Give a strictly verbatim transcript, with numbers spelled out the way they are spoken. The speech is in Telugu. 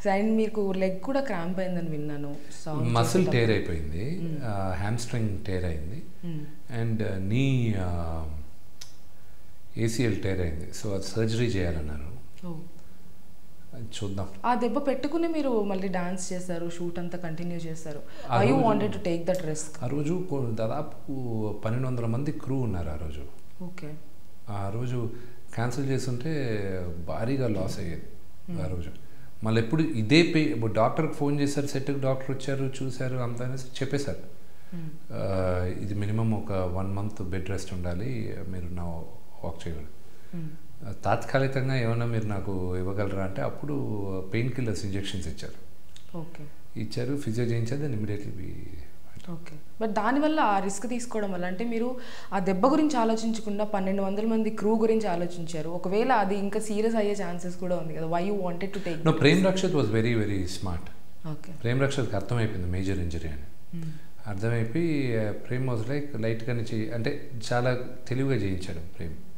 అండ్ మీకు లెగ్ కూడా క్రాంప్ అయిందని విన్నాను. మసిల్ టేర్ అయిపోయింది, హ్యామ్ స్ట్రింగ్ టేర్ అయింది, అండ్ నీ ఏసీఎల్ టేర్ అయింది. సో అది సర్జరీ చేయాలన్నారు. చూద్దాం. ఆ దెబ్బ పెట్టుకుని మీరు మళ్ళీ డాన్స్ చేశారు, షూట్ అంతా కంటిన్యూ చేశారు. I you wanted to take that risk? ఆ రోజు దాదాపు పన్నెండు వందల మంది క్రూ ఉన్నారు ఆ రోజు. ఓకే. ఆ రోజు క్యాన్సిల్ చేస్తుంటే భారీగా లాస్ అయ్యేది ఆ రోజు. మళ్ళీ ఎప్పుడు ఇదే పే డాక్టర్కి ఫోన్ చేశారు, సెట్కి డాక్టర్ వచ్చారు, చూశారు, అంతా అనేసి చెప్పేశారు ఇది మినిమం ఒక వన్ మంత్ బెడ్ రెస్ట్ ఉండాలి, మీరు నా వాక్ చేయగలరు. తాత్కాలికంగా ఏమన్నా మీరు నాకు ఇవ్వగలరా అంటే అప్పుడు పెయిన్ కిల్లర్స్ ఇంజెక్షన్స్ ఇచ్చారు. ఓకే. ఇచ్చారు, ఫిజియో చేయించారు, దాన్ని ఇమీడియట్లీ. ఓకే. బట్ దానివల్ల ఆ రిస్క్ తీసుకోవడం వల్ల అంటే మీరు ఆ దెబ్బ గురించి ఆలోచించకుండా పన్నెండు వందల మంది క్రూ గురించి ఆలోచించారు. ఒకవేళ అది ఇంకా సీరియస్ అయ్యే ఛాన్సెస్ కూడా ఉంది కదా. Why you wanted to take? No, Prem Rakshit was very very smart. Okay. Prem రక్షత్కి అర్థమైపోయింది మేజర్ ఇంజరీ అని. అర్థమైపోయి ప్రేమ్ వాజ్ లైక్ లైట్గానే చేయి అంటే చాలా తెలివిగా చేయించాడు ప్రేమ్.